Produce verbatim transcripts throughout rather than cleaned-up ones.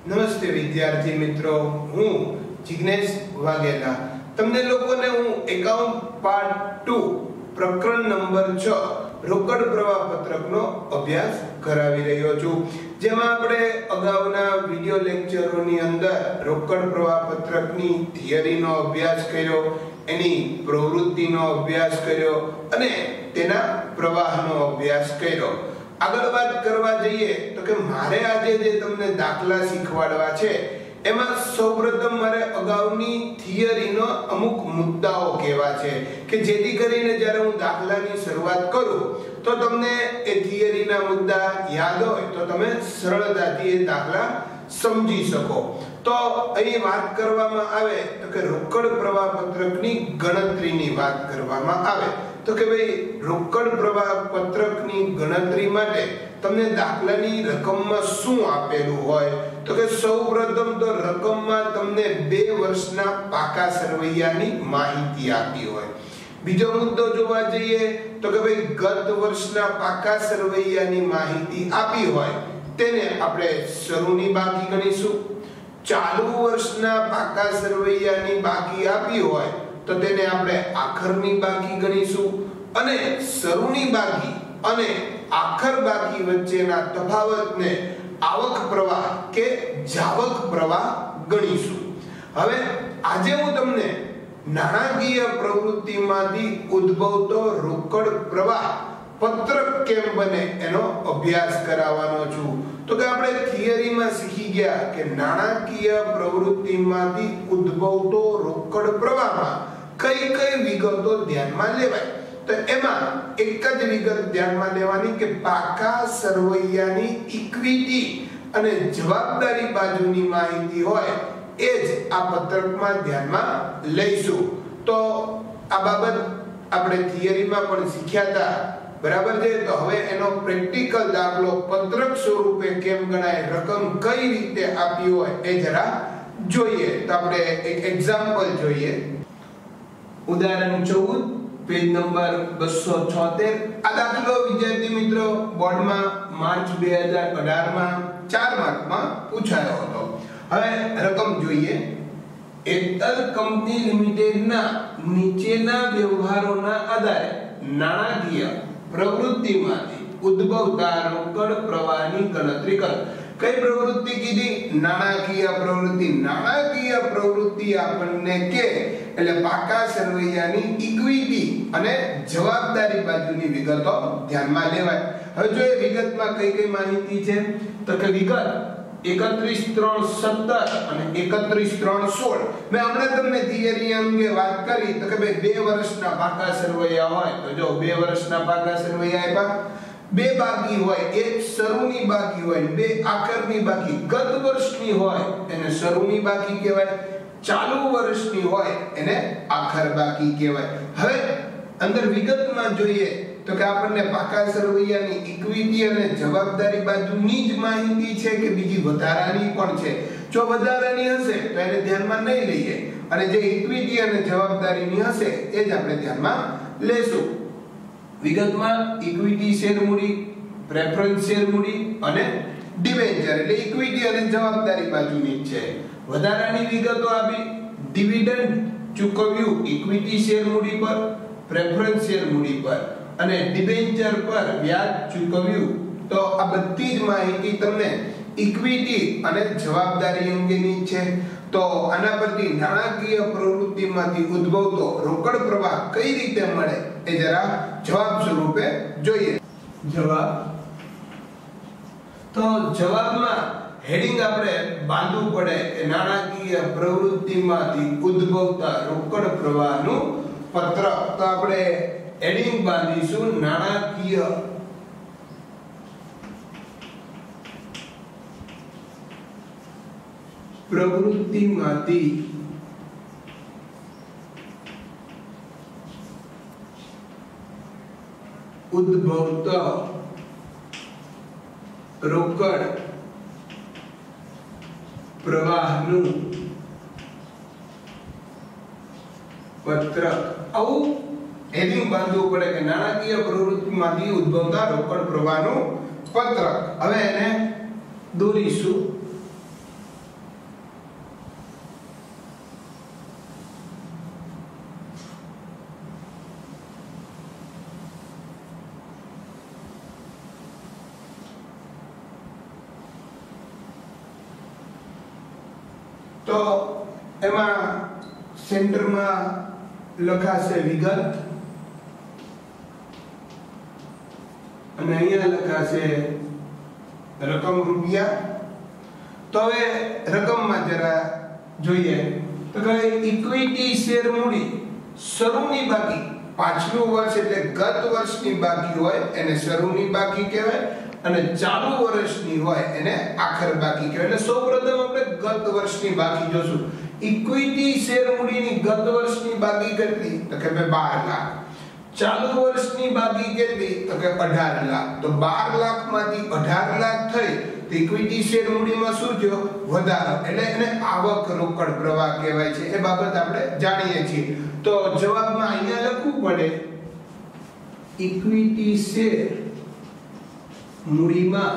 નમસ્તે વિદ્યાર્થી મિત્રો, હું જિગ્નેશ વાઘેલા તમને લોકોને હું એકાઉન્ટ પાર્ટ ટુ પ્રકરણ નંબર છ રોકડ પ્રવાહ પત્રકનો અભ્યાસ કરાવી રહ્યો છું, જેમાં આપણે અગાઉના વિડિયો લેક્ચરોની અંદર રોકડ પ્રવાહ પત્રકની થિયરીનો અભ્યાસ કર્યો, એની પ્રવૃત્તિનો અભ્યાસ કર્યો અને તેના પ્રવાહનો અભ્યાસ કર્યો. આગળ વાત કરવા જઈએ તો કે મારે આજે જે તમને દાખલા શીખવાડવા છે એમાં સૌપ્રથમ મારે અગાઉની થિયરીનો અમુક મુદ્દાઓ કહેવા છે કે જેથી કરીને જ્યારે હું દાખલાની શરૂઆત કરું તો તમને એ થિયરીના મુદ્દા યાદ હોય તો તમે સરળતાથી એ દાખલા સમજી શકો. તો અહીં વાત કરવામાં આવે તો કે રોકડ પ્રવાહ પત્રકની ગણતરીની વાત કરવામાં આવે તો કે ભાઈ રોકડ પ્રવાહ પત્રકની ગણતરી માટે તમને દાખલાની રકમમાં શું આપેલું હોય તો કે સૌપ્રથમ તો રકમમાં તમને બે વર્ષના પાકા સરવૈયાની માહિતી આપી હોય. બીજો મુદ્દો જોવા જઈએ તો કે ભાઈ ગત વર્ષના પાકા સરવૈયાની માહિતી આપી હોય તેને આપણે શરૂની બાકી ગણીશું. ચાલુ વર્ષના પાકા સરવૈયાની બાકી આપી હોય તો તેને આપણે આખરની બાકી ગણીશું અને શરૂની બાકી અને આખર બાકી વચ્ચેના તફાવતને આવક પ્રવાહ કે જાવક પ્રવાહ ગણીશું. હવે આજે હું તમને નાણાકીય પ્રવૃત્તિમાંથી ઉદ્ભવતો રોકડ પ્રવાહ પત્રક કેમ બને એનો અભ્યાસ કરાવવાનો છું. તો કે આપણે થિયરીમાં શીખી ગયા કે નાણાકીય પ્રવૃત્તિમાંથી ઉદ્ભવતો રોકડ પ્રવાહમાં કઈ કઈ વિગતો ધ્યાનમાં લેવાય. તો એમાં એક જ વિગત ધ્યાનમાં લેવાની કે પાકા સરવૈયાની ઇક્વિટી અને જવાબદારી બાજુની માહિતી હોય એ જ આ પત્રકમાં ધ્યાનમાં લઈશું. તો આ બાબત આપણે થિયરીમાં પણ શીખ્યા હતા, બરાબર છે. તો હવે એનો પ્રેક્ટિકલ દાખલો પત્રક સ્વરૂપે કેમ ગણાય, રકમ કઈ રીતે આપી હોય એ જરા જોઈએ. તો આપણે એક એક્ઝામ્પલ જોઈએ. ઉદાહરણ ચૌદ પેજ નંબર બસો છોતેર. આ દાખલો વિદ્યાર્થી મિત્રો બોર્ડમાં માર્ચ બે હજાર અઢાર માં ચાર માર્કમાં પૂછાયો હતો. હવે રકમ જોઈએ. એરટેલ કંપની લિમિટેડના નીચેના વ્યવહારોના આધારે નાણાકીય પ્રવૃત્તિમાંથી ઉદ્ભવતા રોકડ પ્રવાહની ગણતરી કરો. કઈ પ્રવૃત્તિ કીધી? નાણાકીય પ્રવૃત્તિ. નાણાકીય પ્રવૃત્તિ આપણને કે એટલે પાકા સરવૈયાની ઇક્વિટી અને જવાબદારી બાજુની વિગતો ધ્યાનમાં લેવાય. હવે જો એ વિગતમાં કઈ કઈ માહિતી છે તો કે વિગત એકત્રીસ ત્રણ સત્તર અને એકત્રીસ ત્રણ સોળ. મેં હમણાં તમને થિયરી અંગે વાત કરી તો કે ભાઈ બે વર્ષના પાકા સરવૈયા હોય તો જો બે વર્ષના પાકા સરવૈયા આપ્યા, બે બાકી હોય, એક શરૂની બાકી હોય, બે આખરની બાકી. ગત વર્ષની હોય એને શરૂની બાકી કહેવાય, ચાલુ વર્ષની હોય એને આખર બાકી કહેવાય. હવે અંદર વિગતમાં જોઈએ તો કે આપણને પાકા સરવૈયાની ઇક્વિટી અને જવાબદારી બાજુની જ માહિતી છે કે બીજી વધારાની પણ છે. જો વધારાની હશે તો એને ધ્યાનમાં નહીં લઈએ અને જે ઇક્વિટી અને જવાબદારીની હશે એ જ આપણે ધ્યાનમાં લેશું. વિગતમાં ઇક્વિટી શેર મૂડી, પ્રેફરન્સ શેર મૂડી અને ડિબેન્ચર એટલે ઇક્વિટી અને જવાબદારી બાજુની જ છે. વધારાની વિગતો આપી, ડિવિડન્ડ ચૂકવ્યું ઇક્વિટી શેર મૂડી પર, પ્રેફરન્સ શેર મૂડી પર અને ડિબેન્ચર પર વ્યાજ ચૂકવ્યું. તો આ બધી જ માહિતી તમને ઇક્વિટી અને જવાબદારી અંગેની છે. તો આના પરથી નાણાકીય પ્રવૃત્તિમાંથી ઉદ્ભવતો રોકડ પ્રવાહ કઈ રીતે મળે એ જરા જવાબ સ્વરૂપે જોઈએ. જવાબ તો જવાબમાં હેડિંગ આપણે બાંધવું પડે કે નાણાકીય પ્રવૃત્તિમાંથી ઉદ્ભવતા રોકડ પ્રવાહનું પત્રક. તો આપણે હેડિંગ બાંધીશું નાણાકીય પ્રવૃત્તિમાંથી ઉદ્ભવતા રોકડ પ્રવાહનું પત્રક. આવું હેડિંગ બાંધવું પડે કે નાણાકીય પ્રવૃત્તિમાંથી ઉદ્ભવતા રોકડ પ્રવાહનું પત્રક. હવે એને દોરીશું. તો એમાં સેન્ટરમાં લખાશે વિગત અને અહીંયા લખાશે રકમ રૂપિયા. તો હવે રકમમાં જરા જોઈએ તો કે ઇક્વિટી શેર મૂડી શરૂની બાકી, પાછલું વર્ષ એટલે ગત વર્ષની બાકી હોય એને શરૂની બાકી કહેવાય અને ચાલુ વર્ષની હોય એને આખર બાકી કહેવાય. એટલે સૌપ્રથમ આપણે ગત વર્ષની બાકી જોશું. ઇક્વિટી શેર મૂડીની ગત વર્ષની બાકી કેટલી? તો કે ભાઈ બાર લાખ. ચાલુ વર્ષની બાકી કેટલી? તો કે અઢાર લાખ. તો બાર લાખ માંથી અઢાર લાખ થઈ તો ઇક્વિટી શેર મૂડીમાં શું થયો? વધારો. એટલે એને આવક રોકડ પ્રવાહ કહેવાય છે. એ બાબત આપણે જાણીએ છીએ. તો જવાબમાં અહીંયા લખવું પડે ઇક્વિટી શેર મૂડીમાં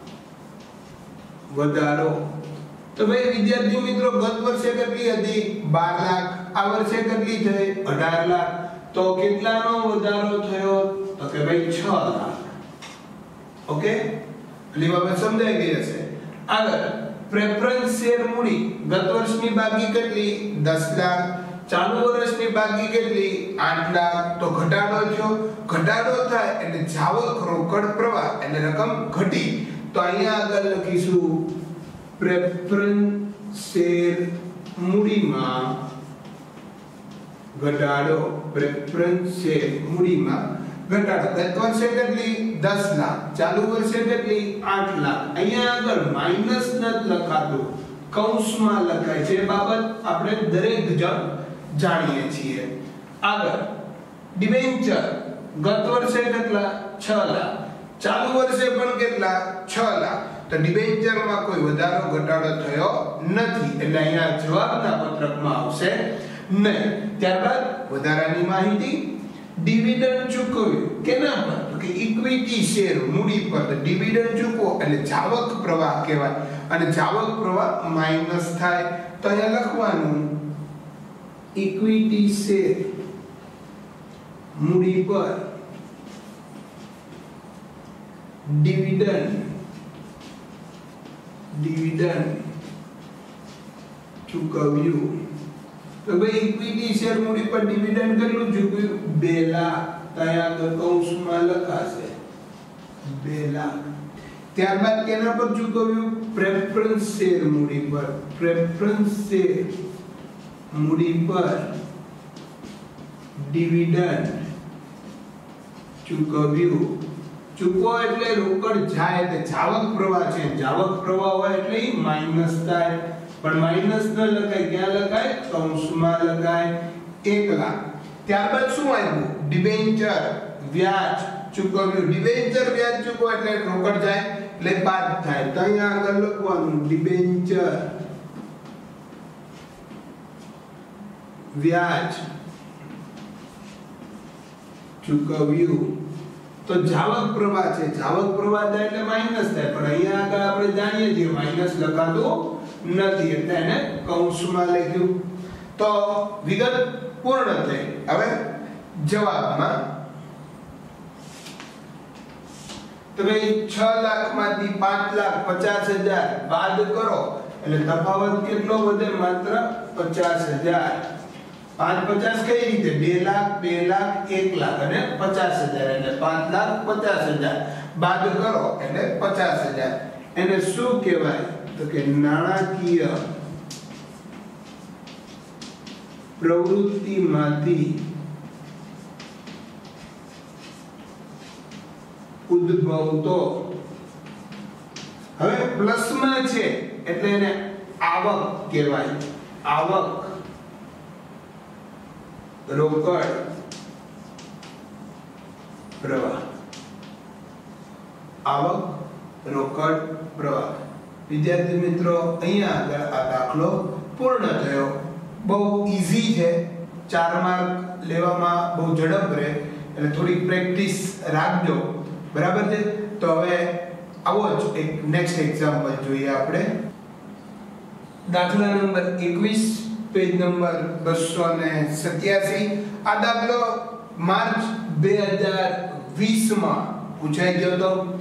વધારો. તો ભાઈ વિદ્યાર્થી મિત્રો ગત વર્ષે કેટલી હતી? બાર લાખ. આ વર્ષે કેટલી થઈ? અઢાર લાખ. તો કેટલાનો વધારો થયો? તો કે ભાઈ છ લાખ. ઓકે, એટલે બાબત સમજાઈ ગઈ હશે. આગળ પ્રેફરન્સ શેર મૂડી ગત વર્ષની બાકી કેટલી? દસ લાખ. ચાલુ વર્ષની બાકી કેટલી? આઠ લાખ. તો ઘટાડો થયો. ઘટાડો થાય એટલે જાવક રોકડ પ્રવાહ એટલે રકમ ઘટી. તો અહીંયા આગળ લખીશું પ્રેફરન્સ શેર મૂડીમાં ઘટાડો. પ્રેફરન્સ શેર મૂડીમાં ઘટાડો. ગત વર્ષે કેટલી? દસ લાખ. ચાલુ વર્ષે કેટલી? આઠ લાખ. અહીંયા આગળ માઈનસ નથી લખાતું, કૌંસમાં લખાય છે. એ બાબત આપણે દરેક જણ જાણીએ છીએ. આગળ ડિબેન્ચર ગત વર્ષે કેટલા? છ લાખ. ચાલુ વર્ષે પણ કેટલા? છ લાખ. તો ડિબેન્ચરમાં કોઈ વધારો ઘટાડો થયો નથી એટલે અહીંયા જવાબના પત્રકમાં આવશે નહીં. ત્યારબાદ વધારાની માહિતી, ડિવિડન્ડ ચૂકવ્યું કેના પર? તો કે ઇક્વિટી શેર મૂડી પર. ડિવિડન્ડ ચૂકવો એટલે જાવક પ્રવાહ કહેવાય અને જાવક પ્રવાહ માઈનસ થાય. તો અહીંયા લખવાનું ઇક્વિટી શેર મૂડી પર ડિવિડન્ડ ડિવિડન્ડ ચૂકવ્યું. તો ભાઈ ઇક્વિટી શેર મૂડી પર ડિવિડન્ડ કેટલું ચૂકવ્યું? બે લાખ. ત્યાં કૌંસમાં લખાશે બે લાખ. ત્યારબાદ કેના પર ચૂકવ્યું? પ્રેફરન્સ શેર મૂડી પર. પ્રેફરન્સ શેર મૂડી પર ડિવિડન્ડ ચૂકવ્યું. ચૂકવો એટલે રોકડ જાય એટલે જાવક પ્રવાહ છે. જાવક પ્રવાહ હોય એટલે માઈનસ થાય, પણ માઈનસ ન લખાય. ક્યાં લખાય? કૌંસમાં લખાય. એક લાખ. ત્યારબાદ શું આવ્યું? ડિબેન્ચર વ્યાજ ચૂકવ્યું. ડિબેન્ચર વ્યાજ ચૂકવો એટલે રોકડ જાય એટલે બાદ થાય. તો અહીંયા આગળ લખવાનું ડિબેન્ચર વ્યાજ ચૂકવ્યું. તો જાવક પ્રવાહ છે. જાવક પ્રવાહ થાય એટલે માઈનસ થાય, પણ અહીંયા આગળ આપણે જાણીએ છીએ માઈનસ લખાતું નથી એટલે એને કૌંસમાં લખ્યું. તો વિગત પૂર્ણ થઈ. હવે જવાબમાં તો ભાઈ છ લાખ માંથી પાંચ લાખ પચાસ હજાર બાદ કરો એટલે તફાવત કેટલો વધે? માત્ર પચાસ હજાર. પાંચ પચાસ કઈ રીતે? બે લાખ, બે લાખ, એક લાખ અને પચાસ હજાર એટલે પાંચ લાખ પચાસ હજાર બાદ કરો એટલે પચાસ હજાર. એને શું કહેવાય? તો કે નાણાકીય પ્રવૃત્તિમાંથી ઉદ્ભવતો. હવે પ્લસમાં છે એટલે એને આવક કહેવાય. આવક રોકડ પ્રવાહ. આવક રોકડ પ્રવાહ. વિદ્યાર્થી મિત્રો અહીંયા આગળ આ દાખલો પૂર્ણ થયો. બહુ ઈઝી છે. ચાર માર્ક લેવામાં બહુ ઝડપ રહે એટલે થોડી પ્રેક્ટિસ રાખજો. બરાબર છે? તો હવે આવો જ એક નેક્સ્ટ એક્ઝામ્પલ જોઈએ આપણે. દાખલા નંબર એકવીસ, પેજ નંબર બસો સત્યાસી. આ દાખલો માર્ચ બે હજાર વીસ માં પૂછાઈ ગયો હતો.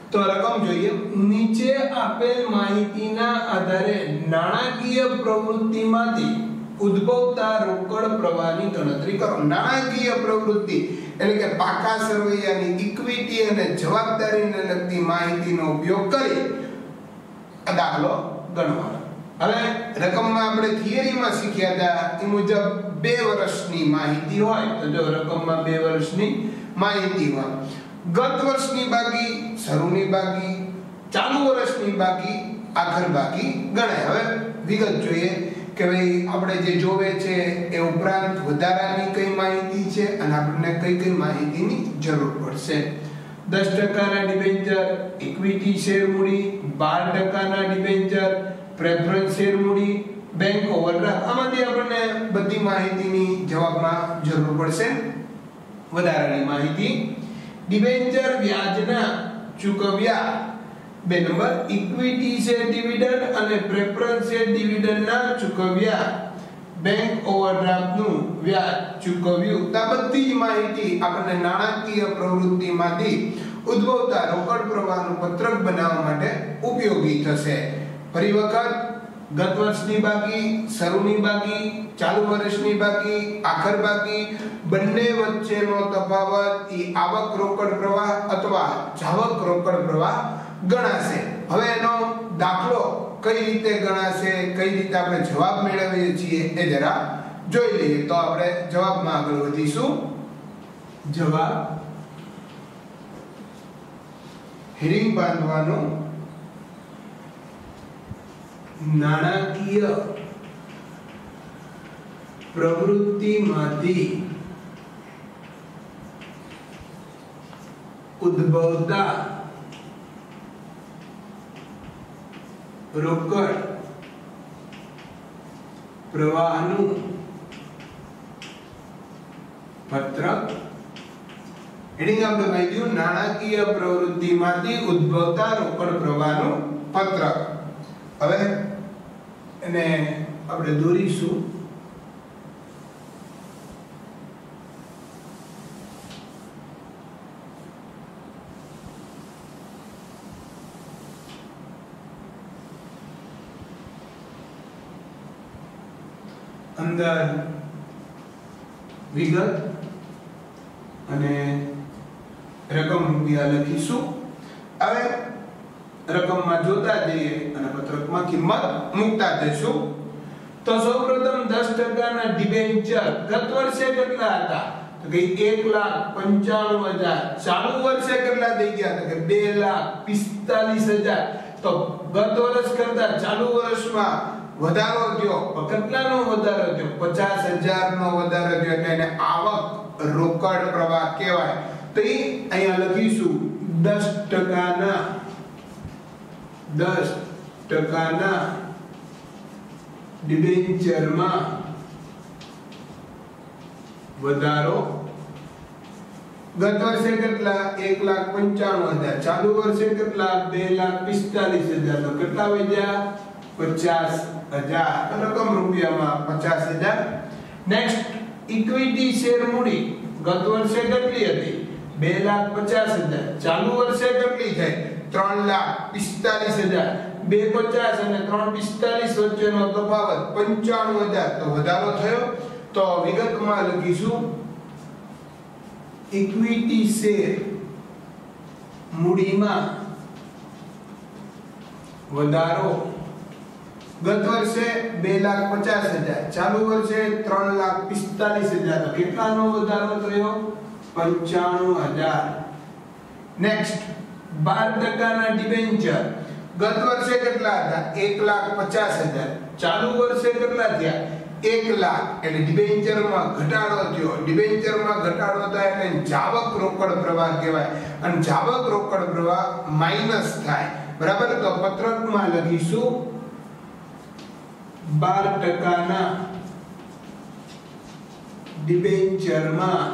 તો રકમ જોઈએ. નીચે આપેલ માહિતીના આધારે નાણાકીય પ્રવૃત્તિમાંથી ઉદ્ભવતા રોકડ પ્રવાહની ગણતરી કરો. નાણાકીય પ્રવૃત્તિ એટલે કે પાકા સરવૈયાની ઇક્વિટી અને જવાબદારીને લગતી માહિતીનો ઉપયોગ કરી આ દાખલો ગણવાનો. હવે રકમમાં આપણે થિયરીમાં શીખ્યા હતા એ મુજબ બે વર્ષની માહિતી હોય તો જો રકમમાં બે વર્ષની માહિતી હોય. ગત વર્ષની બાકી, શરૂની બાકી, ચાલુ વર્ષની બાકી, આખર બાકી ગણાય. હવે વિગત જોઈએ કે ભાઈ આપણે જે જોવે છે એ ઉપરાંત વધારાની કઈ માહિતી છે અને આપણને કઈ કઈ માહિતીની જરૂર પડશે. દસ ટકાના ડિબેન્ચર, ઇક્વિટી શેર મૂડી, બાર ટકાના ડિબેન્ચર, પ્રેફરન્સ શેર મૂડી, બેંક ઓવરડ્રાફ્ટ, આમાંથી આપણને બધી માહિતીની જવાબમાં જરૂર પડશે. વધારાની માહિતી ડિબેન્ચર વ્યાજના ચૂકવ્યા, બે નંબર ઇક્વિટી શેર ડિવિડન્ડ અને પ્રેફરન્સ શેર ડિવિડન્ડના ચૂકવ્યા, બેંક ઓવરડ્રાફ્ટનું વ્યાજ ચૂકવ્યું. આ બધી જ માહિતી આપણને નાણાકીય પ્રવૃત્તિમાંથી ઉદ્ભવતા રોકડ પ્રવાહનું પત્રક બનાવવા માટે ઉપયોગી થશે. ફરી વખત ગત વર્ષની બાકી, શરૂની બાકી, ચાલુ વર્ષની બાકી, આખર બાકી બંને વચ્ચેનો તફાવત એ આવક રોકડ પ્રવાહ અથવા જાવક રોકડ પ્રવાહ ગણાશે. હવે એનો દાખલો કઈ રીતે ગણાશે, કઈ રીતે આપણે જવાબ મેળવીએ છીએ એ જરા જોઈ લઈએ. તો આપણે જવાબમાં આગળ વધીશું. જવાબ હેડિંગ બાંધવાનું. નાણાકીય પ્રવૃત્તિમાંથી ઉદ્ભવતા રોકડ પ્રવાહનું પત્રક. હેડિંગ આપણે કહ્યું નાણાકીય પ્રવૃત્તિમાંથી ઉદ્ભવતા રોકડ પ્રવાહનું પત્રક. હવે એને આપણે દોરીશું. અંદર વિગત અને રકમ રૂપિયા લખીશું. હવે રકમમાં જોતા જઈએ અને પત્રકમાં કિંમત મૂકતા જઈશું. તો સૌપ્રથમ દસ ટકાના ડિબેન્ચર ગત વર્ષે કેટલા હતા? તો કે એક લાખ પંચાણું હજાર. ચાલુ વર્ષે કેટલા થઈ ગયા? તો કે બે લાખ પિસ્તાલીસ હજાર. તો ગત વર્ષ કરતા ચાલુ વર્ષમાં વધારો થયો. કેટલાનો વધારો થયો? પચાસ હજાર નો વધારો થયો. એટલે એને આવક રોકડ પ્રવાહ કહેવાય. તો એ અહીંયા લખીશું દસ ટકાના દસ ટકાના ડિબેન્ચરમાં વધારો. ગત વર્ષે કેટલા? એક લાખ પંચાણું હજાર. ચાલુ વર્ષે કેટલા? બે લાખ પિસ્તાલીસ હજાર. તો કેટલા વધ્યા? પચાસ હજાર. રકમ રૂપિયામાં પચાસ હજાર. નેક્સ્ટ ઇક્વિટી શેર મૂડી ગત વર્ષે કેટલી હતી? બે લાખ પચાસ હજાર. ચાલુ વર્ષે કેટલી થઈ? ત્રણ લાખ પિસ્તાલીસ હજાર. બે પચાસ અને ત્રણ પિસ્તાલીસ વચ્ચેનો તફાવત પંચાણું હજાર. તો વધારો થયો. તો વિગતમાં લખીશું ઇક્વિટી શેર મૂડીમાં વધારો. ગત વર્ષે બે લાખ પચાસ હજાર. ચાલુ વર્ષે ત્રણ લાખ પિસ્તાલીસ હજાર. તો કેટલાનો વધારો થયો? પંચાણું હજાર. નેક્સ્ટ બાર ટકાના ડિબેન્ચર ગત વર્ષે કેટલા હતા? એક લાખ પચાસ હજાર. ચાલુ વર્ષે કેટલા થયા? એક લાખ. એટલે ડિબેન્ચરમાં ઘટાડો થયો. ડિબેન્ચરમાં ઘટાડો થાય એટલે જાવક રોકડ પ્રવાહ કહેવાય. અને જાવક રોકડ પ્રવાહ માઈનસ થાય. બરાબર. તો પત્રકમાં લખીશું બાર ટકાના ડિબેન્ચરમાં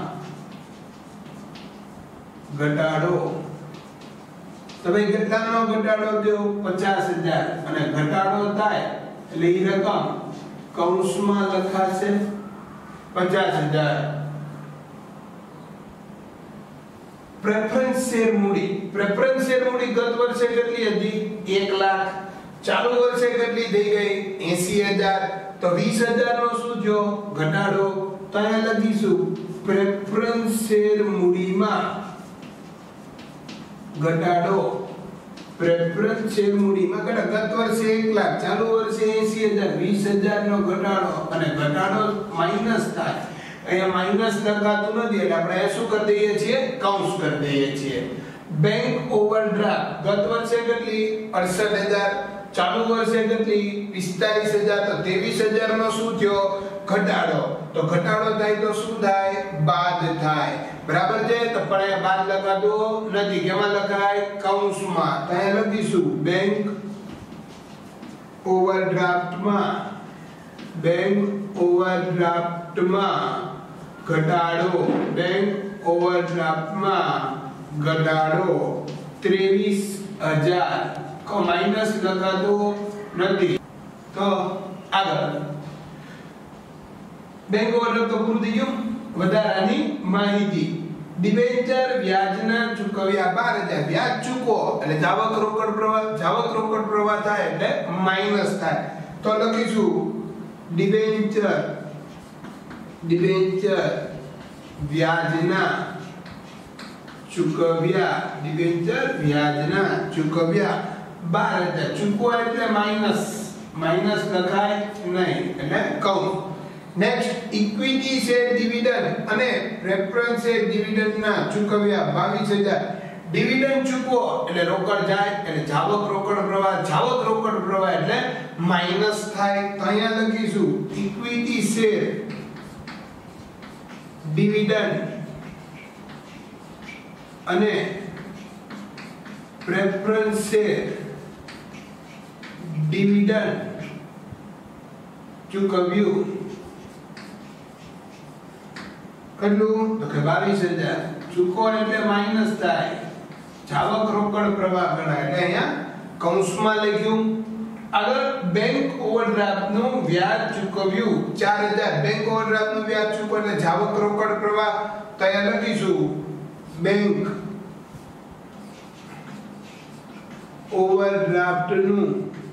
ઘટાડો. તમે કેટલાનો ઘટાડો થયો? પચાસ હજાર. અને ઘટાડો થાય એટલે એ રકમ કૌંસમાં લખાશે પચાસ હજાર. પ્રેફરન્સ શેર મૂડી પ્રેફરન્સ શેર મૂડી ગત વર્ષે કેટલી હતી એક લાખ ચાલુ વર્ષે કેટલી થઈ ગઈ એંસી હજાર તો વીસ હજાર નો શું થયો ઘટાડો તો અહીંયા લખીશું પ્રેફરન્સ શેર મૂડીમાં ઘટાડો પ્રેફરન્સ શેર મૂડીમાં ઘટાડો ગત વર્ષે એક લાખ ચાલુ વર્ષે એંસી હજાર વીસ હજાર નો ઘટાડો અને ઘટાડો માઈનસ થાય અહીંયા માઈનસ લખાતું નથી એટલે આપણે એ શું કરી દઈએ છીએ કૌંસ કરી દઈએ છીએ બેંક ઓવરડ્રાફ્ટ ગત વર્ષે કેટલી અડસઠ હજાર ચાલુ વર્ષે કેટલી પિસ્તાલીસ હજાર તો ત્રેવીસ હજાર નો શું થયો ઘટાડો તો ઘટાડો થાય તો શું થાય બાદ થાય બરાબર છે તો પણ અહીંયા બાદ લખાતો નથી કેમાં લખાય કૌંસમાં તો અહીંયા લખીશું બેંક ઓવરડ્રાફ્ટમાં બેંક ઓવરડ્રાફ્ટમાં ઘટાડો બેંક ઓવરડ્રાફ્ટમાં ઘટાડો ત્રેવીસ હજાર કો માઈનસ લગાતો નથી તો આગળ બેંક ઓવરડ્રાફ્ટ તો પૂરું થઈ ગયું વધારાની માહિતી ડિબેન્ચર વ્યાજના ચૂકવ્યા બાર હજાર વ્યાજ ચૂકવો એટલે જાવક રોકડ પ્રવાહ જાવક રોકડ પ્રવાહ થાય એટલે માઈનસ થાય તો લખીશું ડિબેન્ચર ડિબેન્ચર વ્યાજના ચૂકવ્યા ડિબેન્ચર વ્યાજના ચૂકવ્યા બાર હજાર ચૂકવા એટલે માઈનસ માઈનસ લખાય નહીં એટલે કૌંસ નેક્સ્ટ ઇક્વિટી શેર ડિવિડન્ડ અને પ્રેફરન્સ શેર ડિવિડન્ડ ના ચૂકવ્યા બાવીસ હજાર ડિવિડન્ડ ચૂકવો એટલે રોકડ જાય એટલે જાવક રોકડ પ્રવાહ જાવક રોકડ પ્રવાહ એટલે માઈનસ થાય તો અહીંયા લખીશું ઇક્વિટી શેર ડિવિડન્ડ અને પ્રેફરન્સ શેર ડિવિડન્ડ ચૂકવ્યું કેટલું તો કે બાવીસ હજાર ચૂકવો એટલે માઈનસ થાય જાવક રોકડ પ્રવાહ ગણાય એટલે અહીંયા કૌંસમાં લખ્યું આગળ બેંક ઓવરડ્રાફ્ટ નું વ્યાજ ચૂકવ્યું ચાર હજાર બેંક ઓવરડ્રાફ્ટ નું વ્યાજ ચૂકવો એટલે જાવક રોકડ પ્રવાહ તો અહીંયા લખીશું બેંક ઓવરડ્રાફ્ટ નું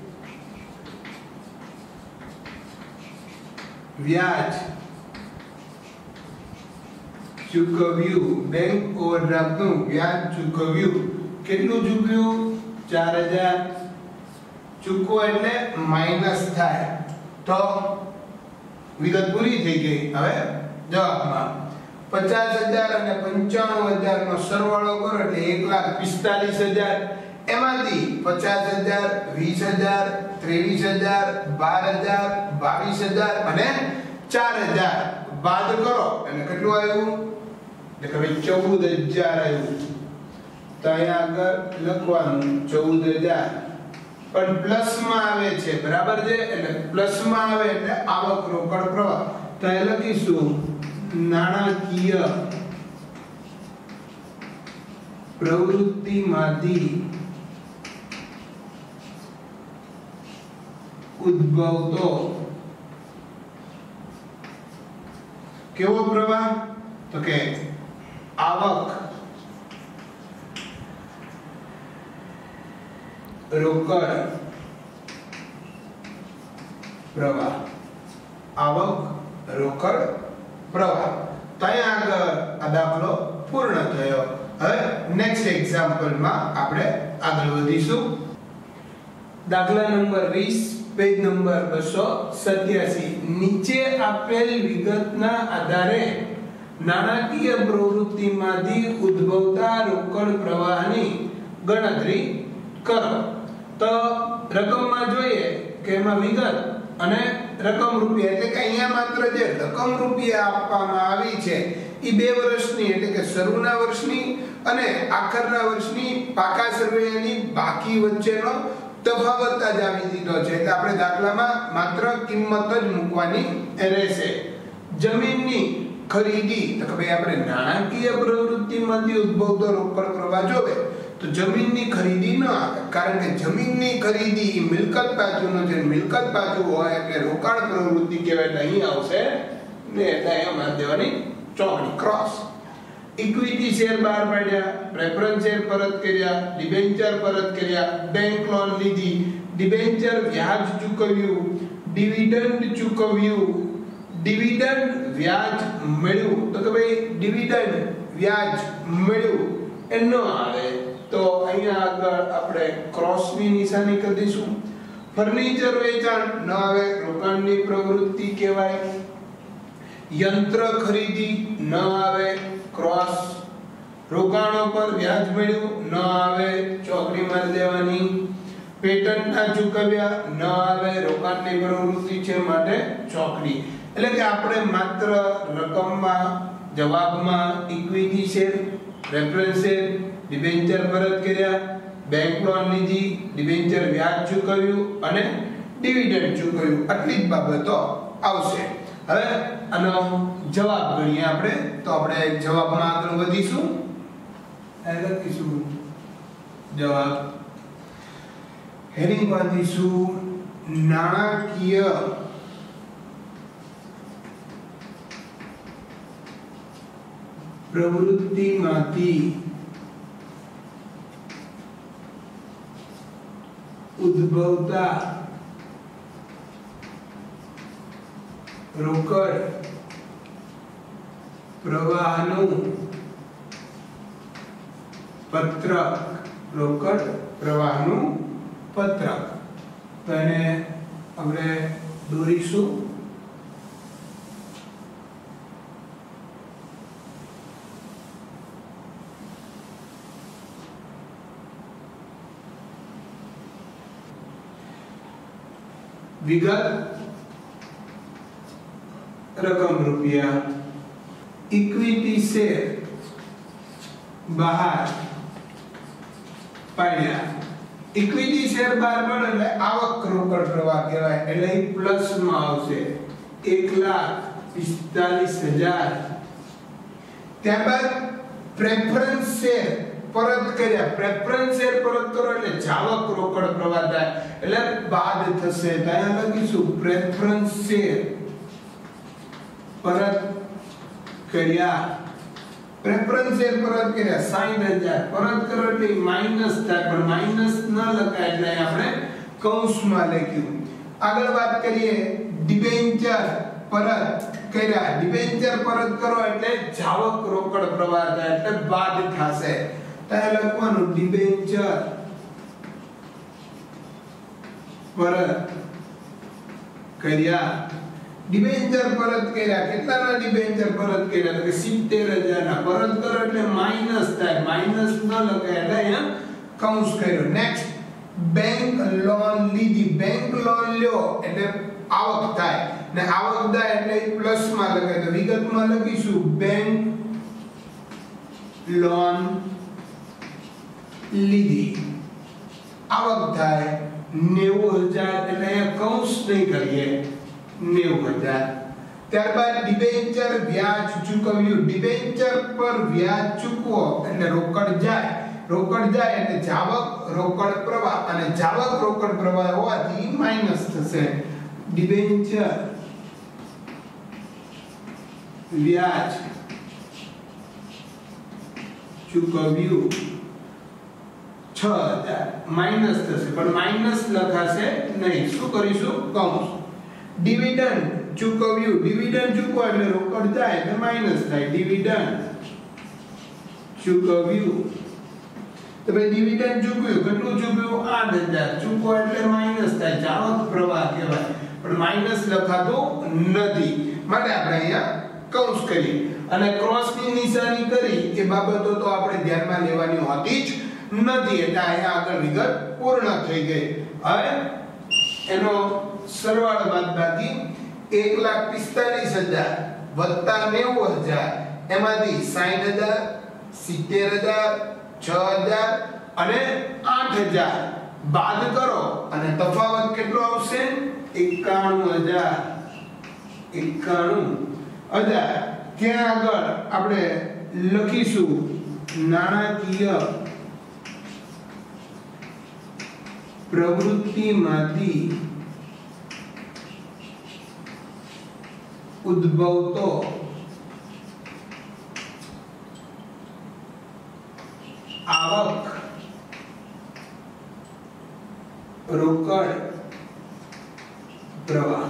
વ્યાજ ચૂકવ્યું બેંક ઓવરડ્રાફ્ટ નું વ્યાજ ચૂકવ્યું કેટલું ચૂકવ્યું ચાર હજાર ચૂકવો એટલે માઈનસ થાય તો વિગત પૂરી થઈ ગઈ હવે જવાબમાં પચાસ હજાર અને પંચાણું હજાર નો સરવાળો કરો એટલે એક લાખ પિસ્તાલીસ હજાર એમાંથી પચાસ હજાર વીસ હજાર ત્રેવીસ હજાર બાર હજાર બાવીસ હજાર અને ચાર હજાર બાદ કરો એટલે કેટલું આવ્યું એટલે કે ચૌદ હજાર આવ્યું તો અહીંયા આગળ લખવાનું ચૌદ હજાર પણ પ્લસ માં આવે છે બરાબર છે એટલે પ્લસ માં આવે એટલે આવક રોકડ પ્રવાહ તો એ લખીશું નાણાકીય પ્રવૃત્તિમાંથી ઉદ્ભવતો કેવો પ્રવાહ તો કે આવક રોકડ પ્રવાહ આવક રોકડ પ્રવાહ તો અહીંયા આગળ આ દાખલો પૂર્ણ થયો હવે નેક્સ્ટ એક્ઝામ્પલ માં આપણે આગળ વધીશું દાખલા નંબર વીસ પેજ નંબર બસો સત્યાસી નીચે આપેલ વિગતના આધારે નાણાકીય પ્રવૃત્તિમાંથી ઉદ્ભવતા રોકડ પ્રવાહની ગણતરી કરો તો રકમમાં જોઈએ કે એમાં વિગત અને રકમ રૂપિયા એટલે કે અહીંયા માત્ર જે રકમ રૂપિયા આપવામાં આવી છે એ બે વર્ષની એટલે કે શરૂના વર્ષની અને આખરના વર્ષની પાકા સરવૈયાની બાકી વચ્ચેનો તફાવત જ આવી દીધો છે એટલે આપણે દાખલામાં માત્ર કિંમત જ મૂકવાની રહેશે જમીનની ખરીદી તો કે ભાઈ આપણે નાણાકીય પ્રવૃત્તિમાંથી ઉદ્ભવતો રોકડ પ્રવાહ જોવે તો જમીનની ખરીદી ન આવે કારણ કે જમીનની ખરીદી મિલકત બાજુનો છે મિલકત બાજુ હોય એટલે રોકાણ પ્રવૃત્તિ કહેવાય એટલે અહીં આવશે ને એટલે અહીંયા માર દેવાની ચોકડી ક્રોસ ઇક્વિટી શેર બહાર પાડ્યા, પ્રેફરન્સ શેર પરત કર્યા, ડિબેન્ચર પરત કર્યા, બેંક લોન લીધી, ડિબેન્ચર વ્યાજ ચૂકવ્યું, ડિવિડન્ડ ચૂકવ્યું, ડિવિડન્ડ વ્યાજ મળ્યું. તો કે ભાઈ ડિવિડન્ડ વ્યાજ મળ્યું એ ન આવે તો અહીંયા આગળ આપણે ક્રોસની નિશાની કરી દઈશું. ફર્નિચર વેચાણ ન આવે, રોકાણની પ્રવૃત્તિ કહેવાય. યંત્ર ખરીદી ન આવે, ક્રોસ. રોકાણો પર વ્યાજ મળ્યું ન આવે, ચોકડી મારી દેવાની. પેટન્ટ ના ચૂકવ્યા ન આવે, રોકાણની પ્રવૃત્તિ છે માટે ચોકડી. એટલે કે આપણે માત્ર રકમમાં જવાબમાં equity share, preference share, debenture પરત કર્યા, બેંક લોન લીધી, ડિબેન્ચર વ્યાજ ચૂકવ્યું અને ડિવિડન્ડ ચૂકવ્યું, આટલી જ બાબતો આવશે. હવે આનો જવાબ ગણીએ આપણે. તો આપણે જવાબમાં આગળ વધીશું. લખીશું જવાબ, હેડિંગ બાંધીશું નાણાકીય પ્રવૃત્તિમાંથી ઉદ્ભવતા રોકડ પ્રવાહનું પત્રક, રોકડ પ્રવાહનું પત્રક. તો એને આપણે દોરીશું. વિગત રકમ રૂપિયા, ઇક્વિટી શેર બહાર પાડ્યા. ઇક્વિટી શેર બહાર પડે એટલે આવક રોકડ પ્રવાહ કહેવાય, એટલે એ પ્લસ માં આવશે એક લાખ પિસ્તાલીસ હજાર. ત્યારબાદ પ્રેફરન્સ શેર પરત કર્યા, પ્રેફરન્સ શેર પરત કરો એટલે જાવક રોકડ પ્રવાહ થાય એટલે બાદ થશે. ત્યાં લખીશું પ્રેફરન્સ શેર પરત કર્યા, પ્રેફરન્સ શેર પરત કર્યા સાઠ હજાર, પરત કરો એટલે માઈનસ થાય પણ માઈનસ ન લખાય એટલે આપણે કૌંસમાં લખ્યું. આગળ વાત કરીએ ડિબેન્ચર પરત કર્યા, ડિબેન્ચર પરત કરો એટલે જાવક રોકડ પ્રવાહ થાય એટલે બાદ થશે. ત્યાં લખવાનું ડિબેન્ચર પરત કર્યા, ડિબેન્ચર પરત કર્યા. કેટલાના ડિબેન્ચર પરત કર્યા? તો કે સિત્તેર હજાર ના. પરત કરો એટલે માઈનસ થાય, માઈનસ ન લખાય એટલે અહીંયા કૌંસ કર્યો. નેક્સ્ટ બેંક લોન લીધી, બેંક લોન લ્યો એટલે આવક થાય ને આવક થાય એટલે પ્લસ માં લખાય. તો વિગતમાં લખીશું બેંક લોન લીધી, આવક થાય નેવું હજાર એટલે અહીંયા કૌંસ નહીં કરીએ નેવું હજાર. ત્યારબાદ ડિબેન્ચર વ્યાજ ચૂકવ્યું, ડિબેન્ચર પર વ્યાજ ચૂકવો એટલે રોકડ જાય, રોકડ જાય એટલે જાવક રોકડ પ્રવાહ અને જાવક રોકડ પ્રવાહ હોવાથી માઈનસ થશે. ડિબેન્ચર વ્યાજ ચૂકવ્યું છ હજાર, માઈનસ થશે પણ માઈનસ લખાશે નહીં. શું કરીશું? કૌંસ. ડિવિડન્ડ ચૂકવ્યું, ડિવિડન્ડ ચૂકવો એટલે રોકડ જાય એટલે માઈનસ થાય. ડિવિડન્ડ ચૂકવ્યું તો ભાઈ ડિવિડન્ડ ચૂકવ્યું, કેટલું ચૂકવ્યું? આઠ હજાર. ચૂકવો એટલે માઈનસ થાય, જાવક પ્રવાહ કહેવાય પણ માઈનસ લખાતો નથી માટે આપણે અહીંયા કૌંસ કરીએ અને ક્રોસની નિશાની કરી એ બાબતો તો આપણે ધ્યાનમાં લેવાની હોતી જ નથી. એટલે અહીંયા આગળ વિગત પૂર્ણ થઈ ગઈ. હવે એનો સરવાળો બાદબાકી એક લાખ પિસ્તાલીસ હજાર વત્તા નેવું હજાર, એમાંથી સાઠ હજાર, સિત્તેર હજાર, છ હજાર અને આઠ હજાર બાદ કરો અને તફાવત કેટલો આવશે? એકાણું હજાર. એકાણું હજાર. ત્યાં આગળ આપણે લખીશું નાણાકીય પ્રવૃત્તિમાંથી ઉદ્ભવતો રોકડ પ્રવાહ.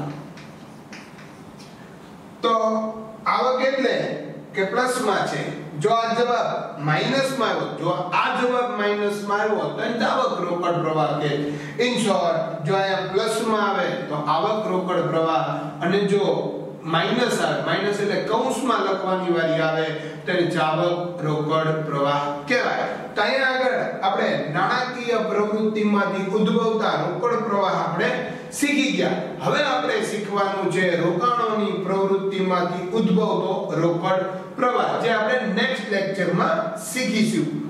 તો આવક એટલે કે પ્લસ માં છે. જો આ જવાબ માઈનસ માં આવ્યો, જો આ જવાબ માઈનસ માં આવ્યો તો એને આવક રોકડ પ્રવાહ કે. ઇન શોર્ટ, જો અહીંયા પ્લસ માં આવે તો આવક રોકડ પ્રવાહ, અને જો માઈનસ આવે, માઈનસ એટલે કૌંસમાં લખવાની વારી આવે તો એ જાવક રોકડ પ્રવાહ કહેવાય. તો અહીંયા આગળ આપણે નાણાકીય પ્રવૃત્તિમાંથી ઉદ્ભવતા રોકડ પ્રવાહ આપણે શીખી ગયા. હવે આપણે શીખવાનું છે રોકાણોની પ્રવૃત્તિમાંથી ઉદ્ભવતો રોકડ પ્રવાહ, જે આપણે નેક્સ્ટ લેક્ચરમાં શીખીશું.